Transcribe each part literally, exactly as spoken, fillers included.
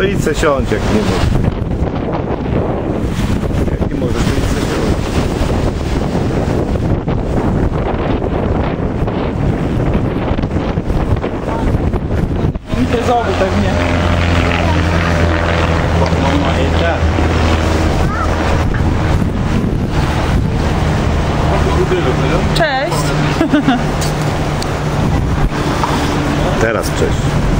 idź se siądź, jak nie możesz. Jak nie możesz, to idź se siądź. Imprezowy pewnie. Cześć! Teraz cześć.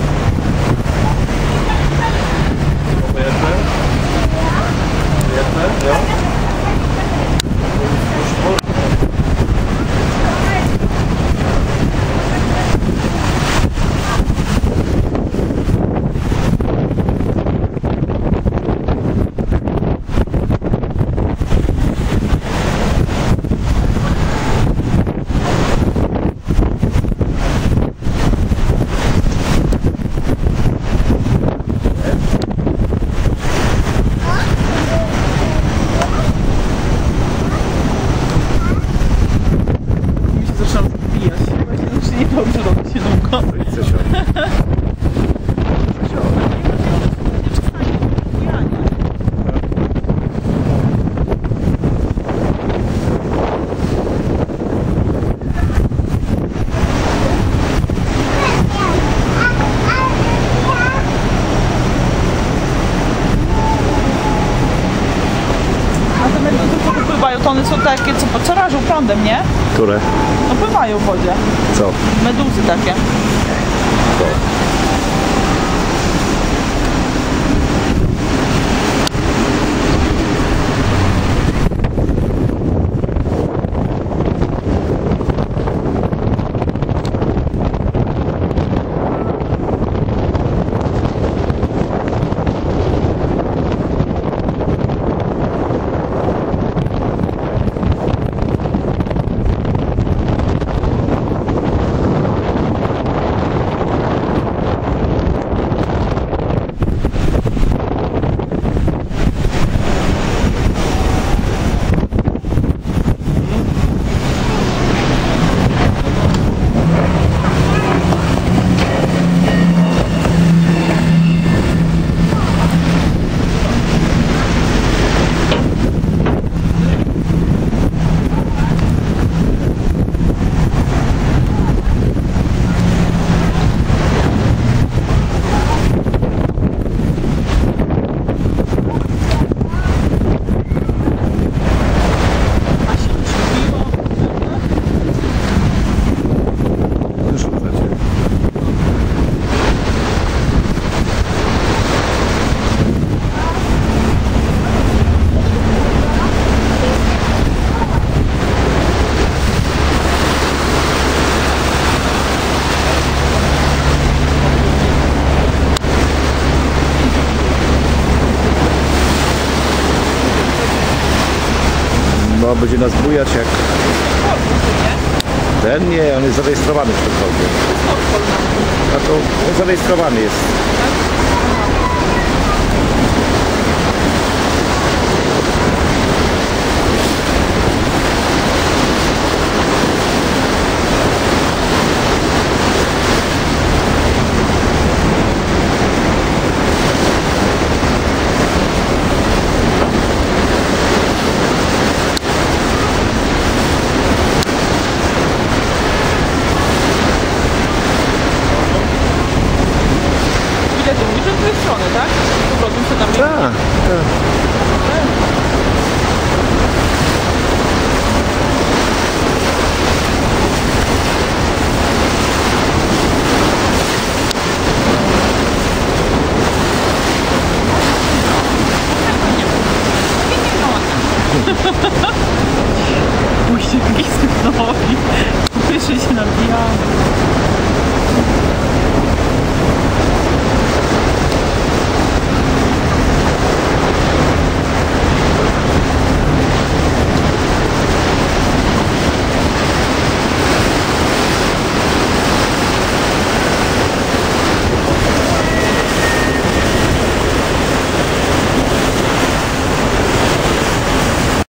Dobrze robi się długo. Idź se siądź. A te meduzy, co tu pływają, to one są takie, co, co rażą prądem, nie? Które? No pływają w wodzie. Co? Meduzy takie. To. No, będzie nas bujać jak... Ten nie, on jest zarejestrowany w Sztokholmie. A to on zarejestrowany jest. Widać, że z tej strony, tak? Z powrotem się tam Tak, tak.